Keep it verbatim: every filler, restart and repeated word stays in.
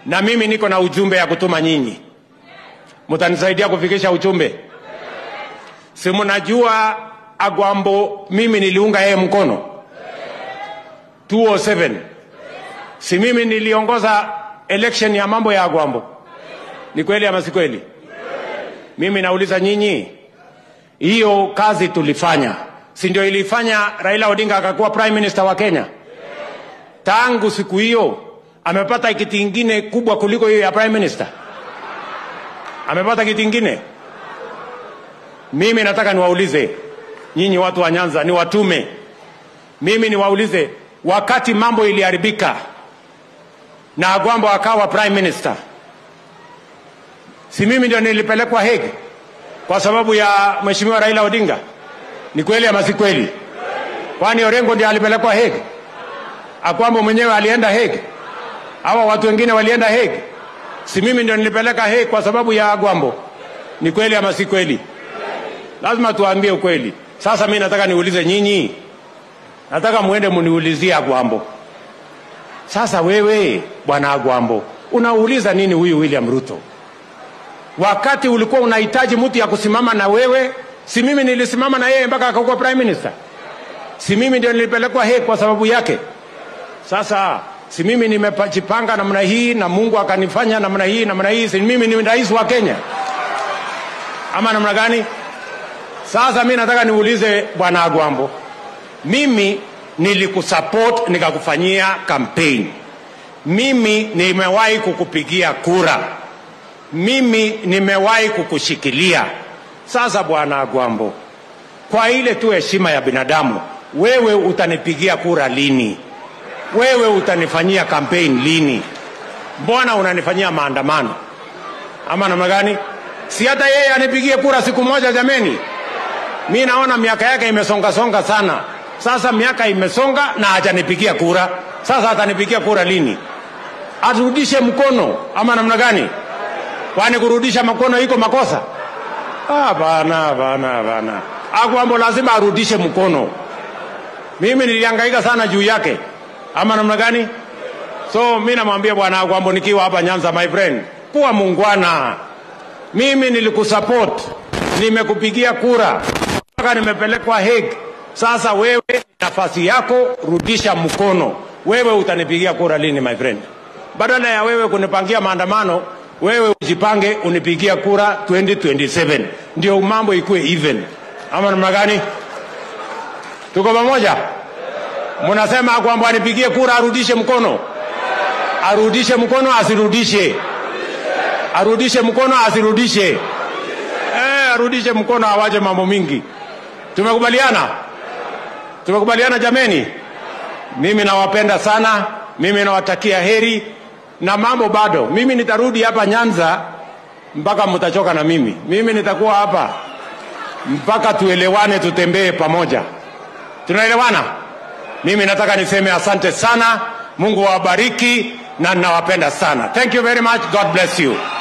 Na mimi niko na ujumbe ya kutuma nyinyi. Mtanisaidia kufikisha ujumbe? Si mnajua Agwambo mimi niliunga yeye mkono two thousand seven. Si mimi niliongoza election ya mambo ya Agwambo? Ni kweli ama si kweli? Mimi nauliza nyinyi, hiyo kazi tulifanya, si ndio ilifanya Raila Odinga akakuwa prime minister wa Kenya? Tangu siku hiyo amepata kiti kingine kubwa kuliko hiyo ya prime minister? Amepata kiti kingine? Mimi nataka niwaulize nyinyi watu wa Nyanza, ni watume. Mimi niwaulize, wakati mambo iliharibika na Agwambo akawa prime minister, si mimi ndio nilipelekwa Hague kwa sababu ya Mheshimiwa Raila Odinga? Ni kweli ama si kweli? Kwani Orengo ndiye alipelekwa Hague? Agwambo mwenyewe alienda Hague? Hawa watu wengine walienda Hague? Si mimi ndio nilipeleka Hague kwa sababu ya Agwambo? Ni kweli ama si kweli? Lazima tuambie ukweli. Sasa mimi nataka niulize nyinyi, nataka muende muniulizie Agwambo. Sasa wewe bwana Agwambo, unauliza nini huyu William Ruto? Wakati ulikuwa unahitaji mtu ya kusimama na wewe, si mimi nilisimama na yeye mpaka akakuwa prime minister? Si mimi ndio nilipelekwa Hague kwa sababu yake? Sasa si mimi nimejipanga namna hii na Mungu akanifanya namna hii namna hii, si mimi ni rais wa Kenya ama namna gani? Sasa mimi nataka niulize bwana Agwambo, mimi nilikusupport nikakufanyia campaign, mimi nimewahi kukupigia kura, mimi nimewahi kukushikilia. Sasa bwana Agwambo, kwa ile tu heshima ya binadamu, wewe utanipigia kura lini? Wewe utanifanyia campaign lini? Mbona unanifanyia maandamano ama namna gani? Si hata yeye anipigie kura siku moja jameni? Mimi naona miaka yake imesonga songa sana. Sasa miaka imesonga na hajanipigia kura. Sasa atanipigia kura lini? Arudishe mkono ama namna gani? Kwani kurudisha mkono iko makosa? Ah bana bana bana. Agwambo lazima arudishe mkono. Mimi nilihangaika sana juu yake ama namna gani? So mimi namwambia bwana Agwambo nikiwa hapa Nyanza, my friend, kuwa muungwana. Mimi nilikusupport, nimekupigia kura, mpaka nimepelekwa Hague. Sasa wewe nafasi yako, rudisha mkono. Wewe utanipigia kura lini my friend? Badala ya wewe kunipangia maandamano, wewe ujipange unipigia kura twenty twenty-seven. Ndio mambo ikuwe even. Ama namna gani? Tuko pamoja? Mnasema kwamba anipigie kura arudishe mkono. Arudishe mkono asirudishe? Arudishe mkono asirudishe? Eh, arudishe mkono, awaje mambo mingi. Tumekubaliana? Tumekubaliana jameni? Mimi nawapenda sana, mimi nawatakia heri na mambo bado. Mimi nitarudi hapa Nyanza mpaka mtachoka na mimi. Mimi nitakuwa hapa mpaka tuelewane, tutembee pamoja. Tunaelewana? Mimi nataka niseme asante sana, Mungu awabariki na nawapenda sana. Thank you very much. God bless you.